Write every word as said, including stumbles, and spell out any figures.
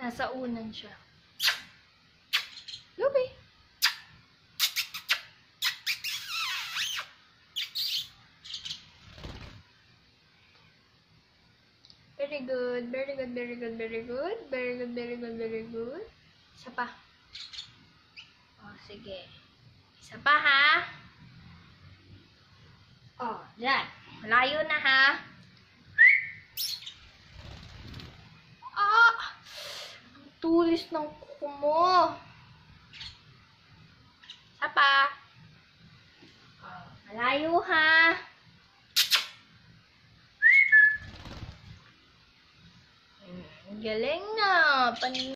Nasa unan siya. Lupi. Very good, very good, very good, very good. Very good, very good, very good. Isa pa. Oh, sige. Isa pa, ha? Oh, dyan. Malayo na, ha? Ah! Ang tulis ng kuko mo. Isa pa. Oh, malayo, ha? Galing na. Pan